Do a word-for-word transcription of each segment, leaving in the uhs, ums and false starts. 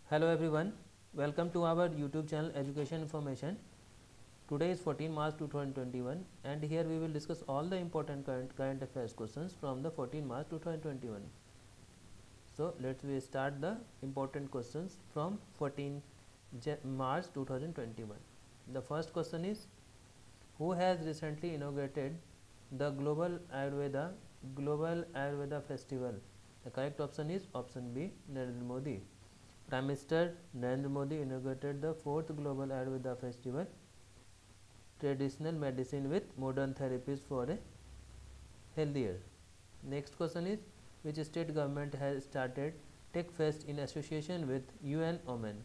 Hello everyone, welcome to our YouTube channel Education Information. Today is fourteenth March two thousand twenty-one and here we will discuss all the important current, current affairs questions from the fourteenth March two thousand twenty-one. So let's we start the important questions from fourteenth March two thousand twenty-one. The first question is, who has recently inaugurated the Global Ayurveda Global Ayurveda Festival? The correct option is option B, Narendra Modi. Prime Minister Narendra Modi inaugurated the fourth Global Ayurveda Festival, traditional medicine with modern therapies for a healthier. Next question is, which state government has started Tech Fest in association with U N Women?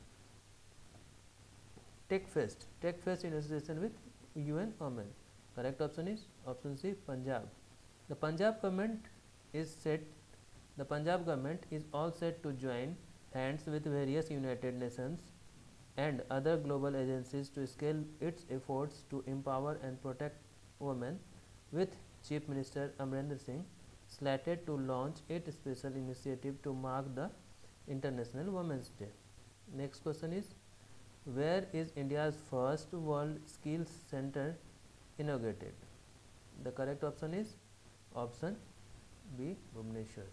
Tech Fest, Tech Fest in association with U N Women. Correct option is option C, Punjab. The Punjab government is set. The Punjab government is all set to join hands with various United Nations and other global agencies to scale its efforts to empower and protect women, with Chief Minister Amarinder Singh slated to launch a special initiative to mark the International Women's Day. Next question is, where is India's first World Skills Center inaugurated? The correct option is option B, Bhubaneswar.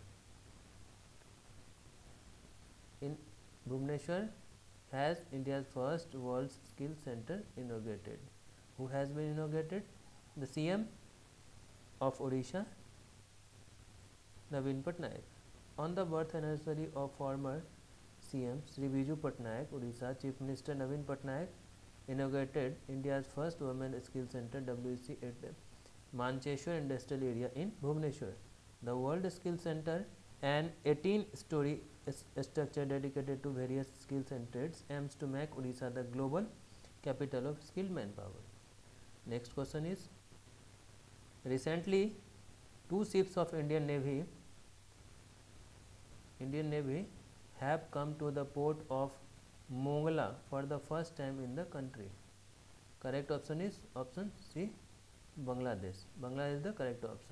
In Bhubaneswar has India's first World Skills Center inaugurated. Who has been inaugurated? The C M of Odisha, Naveen Patnaik. On the birth anniversary of former C M Sri Biju Patnaik, Odisha, Chief Minister Naveen Patnaik inaugurated India's first Women Skills Center W S C at Mancheshwar Industrial Area in Bhubaneswar. The World Skills Center, an eighteen story structure dedicated to various skills and trades, aims to make Odisha the global capital of skilled manpower. Next question is, recently two ships of Indian Navy Indian Navy have come to the port of Mongla for the first time in the country. Correct option is option C, Bangladesh. Bangladesh is the correct option.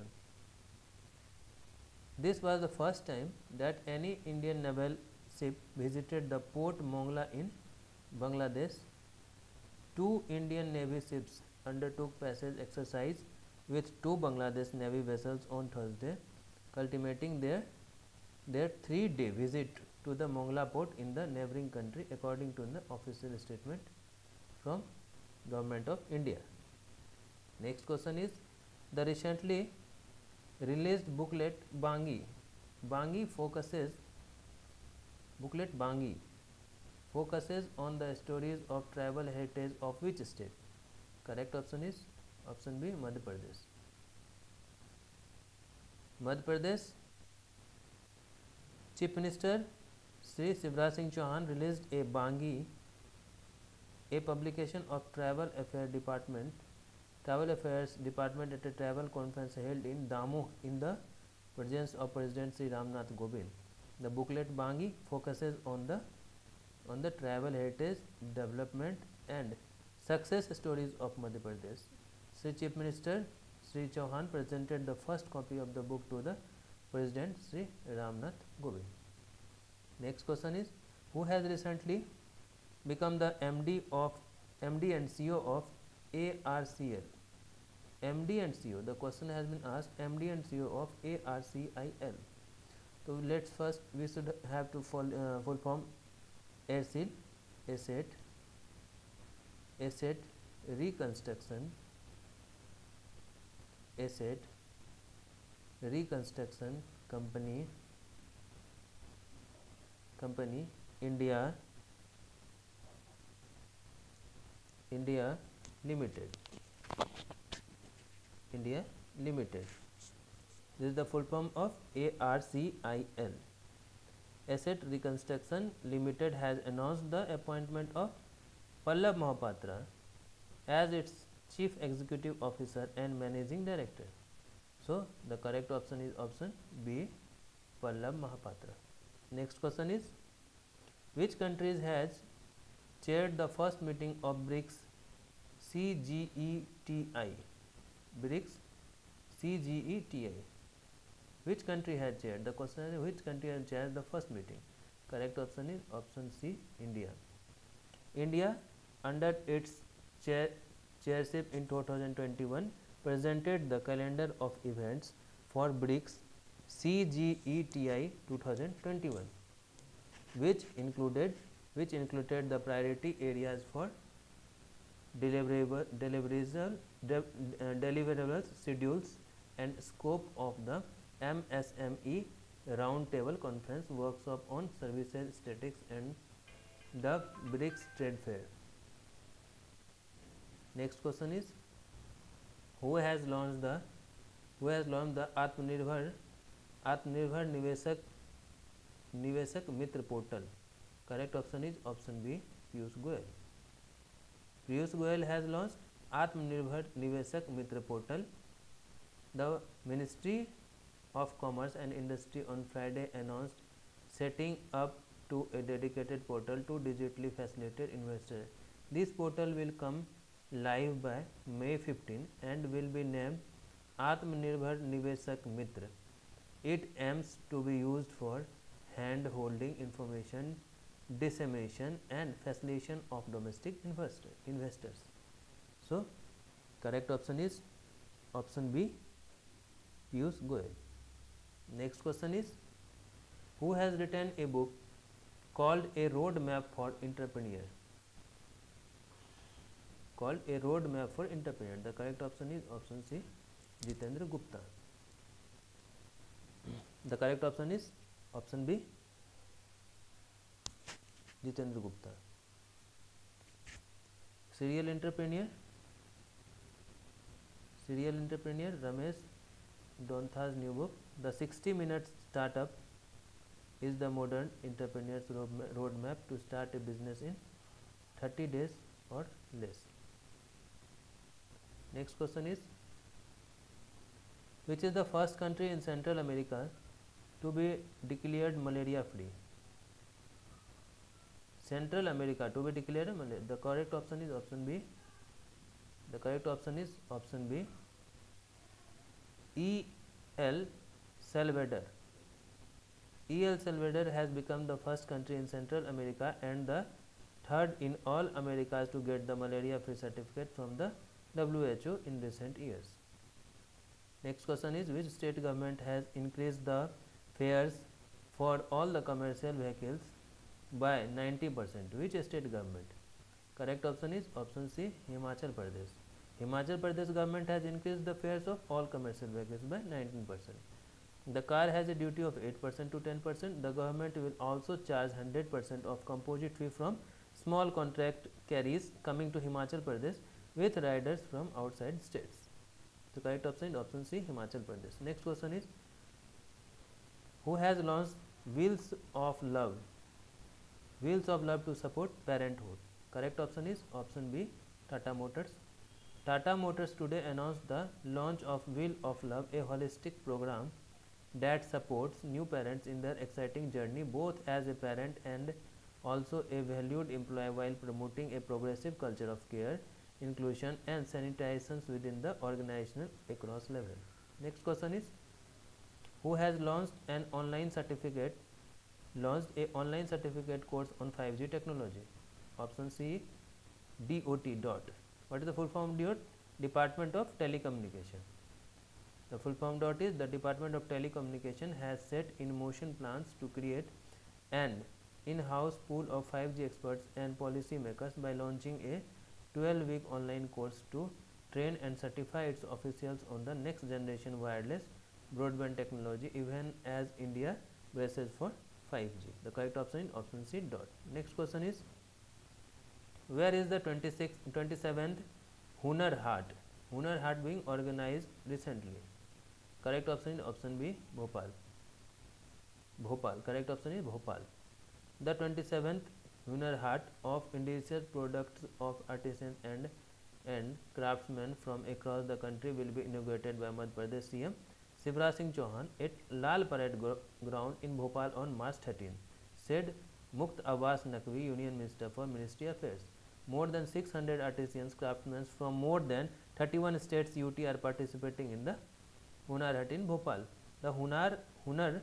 This was the first time that any Indian naval ship visited the port Mongla in Bangladesh. Two Indian Navy ships undertook passage exercise with two Bangladesh Navy vessels on Thursday, culminating their their three-day visit to the Mongla port in the neighboring country, according to the official statement from Government of India. Next question is, the recently released booklet Bangi Bangi focuses booklet Bangi focuses on the stories of tribal heritage of which state? Correct option is option B, Madhya Pradesh. Madhya Pradesh Chief Minister Sri Shivraj Singh Chauhan released a Bangi, a publication of Travel Affairs Department Travel Affairs Department at a travel conference held in Damoh in the presence of President Sri Ramnath Kovind. The booklet Bangi focuses on the on the travel heritage, development and success stories of Madhya Pradesh. Sri Chief Minister Sri Chauhan presented the first copy of the book to the President Sri Ramnath Kovind. Next question is, who has recently become the M D of M D and C E O of A R C L? M D and C E O. The question has been asked, M D and C E O of A R C I L. So let's first we should have to full, uh, full form ARCIL, Asset Asset Reconstruction Asset Reconstruction Company Company India India Limited. India Limited. This is the full form of A R C I L. Asset Reconstruction Limited has announced the appointment of Pallab Mahapatra as its Chief Executive Officer and Managing Director. So the correct option is option B, Pallab Mahapatra. Next question is, which countries has chaired the first meeting of BRICS C G E T I? BRICS C G E T I. Which country had chaired? The question is, which country had chaired the first meeting? Correct option is option C, India. India, under its chair, chairship in two thousand twenty-one, presented the calendar of events for BRICS C G E T I twenty twenty-one, which included which included the priority areas for deliverable, deliverable, de, uh, deliverables, schedules, and scope of the M S M E Roundtable Conference workshop on services statistics and the BRICS Trade Fair. Next question is, who has launched the who has launched the Atmanirbhar Atmanirbhar Niveshak Niveshak Mitra portal? Correct option is option B, Piyush Goyal. Piyush Goyal has launched Atmanirbhar Niveshak Mitra portal. The Ministry of Commerce and Industry on Friday announced setting up to a dedicated portal to digitally facilitate investors. This portal will come live by May fifteenth and will be named Atmanirbhar Niveshak Mitra. It aims to be used for hand holding information dissemination and facilitation of domestic investor, investors. So, correct option is option B, Piyush Goyal. Next question is, who has written a book called A Roadmap for Entrepreneur? Called A Roadmap for Entrepreneur. The correct option is option C, Jitendra Gupta. The correct option is option B, Jitendra Gupta. Serial entrepreneur, serial entrepreneur Ramesh Dontha's new book, The sixty minute Startup, is the modern entrepreneur's roadmap to start a business in thirty days or less. Next question is, which is the first country in Central America to be declared malaria free? Central America to be declared malaria. The correct option is option B. The correct option is option B, E. El Salvador. E. El Salvador has become the first country in Central America and the third in all Americas to get the malaria free certificate from the W H O in recent years. Next question is, which state government has increased the fares for all the commercial vehicles by ninety percent? Which state government? Correct option is option C, Himachal Pradesh. Himachal Pradesh government has increased the fares of all commercial vehicles by nineteen percent. The car has a duty of eight percent to ten percent. The government will also charge one hundred percent of composite fee from small contract carriers coming to Himachal Pradesh with riders from outside states. The correct option is option C, Himachal Pradesh. Next question is, who has launched Wheels of Love? Wheels of Love to support parenthood. Correct option is option B, Tata Motors. Tata Motors today announced the launch of Wheel of Love, a holistic program that supports new parents in their exciting journey both as a parent and also a valued employee, while promoting a progressive culture of care, inclusion and sanitizations within the organization across levels. Next question is, who has launched an online certificate launched a online certificate course on five G technology? Option C, D O T dot. What is the full form D O T? Department of Telecommunication. The full form dot is the Department of Telecommunication has set in motion plans to create an in-house pool of five G experts and policy makers by launching a twelve week online course to train and certify its officials on the next generation wireless broadband technology, even as India braces for five G. The correct option is option C, dot. Next question is, where is the twenty-sixth, twenty-seventh Hunar Haat? Hunar Haat being organized recently. Correct option is option B, Bhopal. Bhopal. Correct option is Bhopal. The twenty-seventh Hunar Haat of indigenous products of artisans and and craftsmen from across the country will be inaugurated by Madhya Pradesh C M Shivraj Singh Chauhan at Lal Parade Ground in Bhopal on March thirteenth, said Mukt Abbas Naqvi, Union Minister for Ministry Affairs. More than six hundred artisans, craftsmen from more than thirty-one states U T are participating in the Hunar Haat in Bhopal. The Hunar Hunar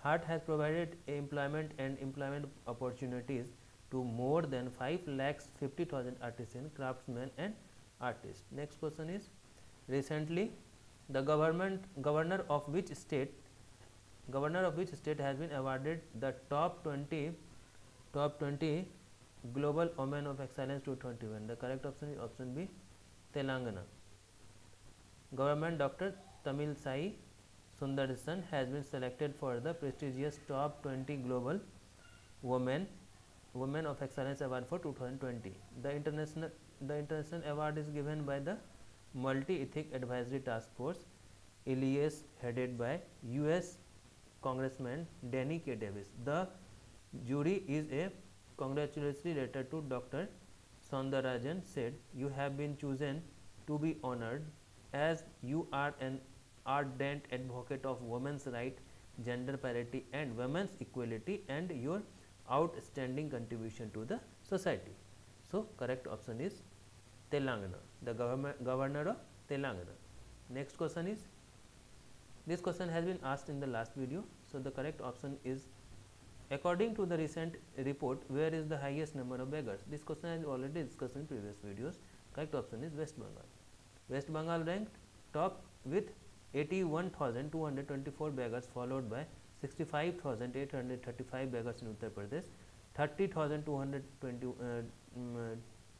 HART has provided employment and employment opportunities to more than five lakhs fifty thousand artisans, craftsmen and artists. Next question is, recently the government governor of which state governor of which state has been awarded the top twenty top twenty global women of excellence two thousand twenty-one? The correct option is option B, Telangana. Government Doctor Tamilsai Sundarsan has been selected for the prestigious top twenty global women women of excellence award for two thousand twenty. The international the international award is given by the Multi-Ethic Advisory Task Force, I L E A S, headed by U S Congressman Danny K. Davis. The jury is a congratulatory letter to Doctor Soundarajan said, "You have been chosen to be honored as you are an ardent advocate of women's rights, gender parity and women's equality and your outstanding contribution to the society." So, correct option is Telangana, the government governor of Telangana. Next question is, this question has been asked in the last video. So, the correct option is, according to the recent report, where is the highest number of beggars? This question has already discussed in previous videos. Correct option is West Bengal. West Bengal ranked top with eighty-one thousand two hundred twenty-four beggars, followed by sixty-five thousand eight hundred thirty-five beggars in Uttar Pradesh, thirty thousand two hundred twenty, uh, um,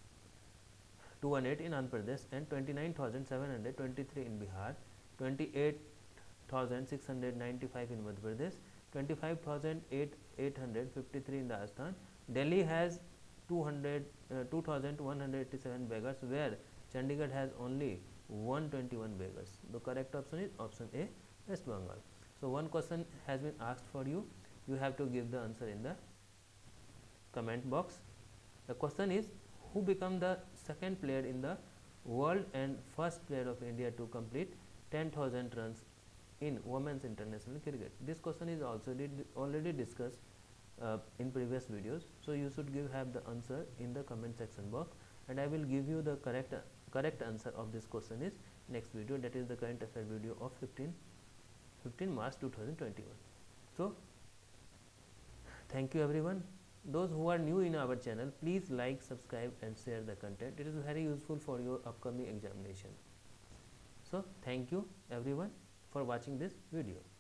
two hundred eight in Andhra Pradesh and twenty-nine thousand seven hundred twenty-three in Bihar, twenty-eight thousand six hundred ninety-five in Madhya Pradesh, twenty-five thousand eight hundred fifty-three in Rajasthan. Delhi has two thousand one hundred eighty-seven beggars, where Chandigarh has only one hundred twenty-one beggars. The correct option is option A, West Bengal. So, one question has been asked for you. You have to give the answer in the comment box. The question is, who became the second player in the world and first player of India to complete ten thousand runs in women's international cricket? This question is also did already discussed uh, in previous videos. So, you should give have the answer in the comment section box, and I will give you the correct uh, correct answer of this question is next video, that is the current affair video of fifteen March two thousand twenty-one. So, thank you everyone. Those who are new in our channel, please like, subscribe and share the content. It is very useful for your upcoming examination. So, thank you everyone for watching this video.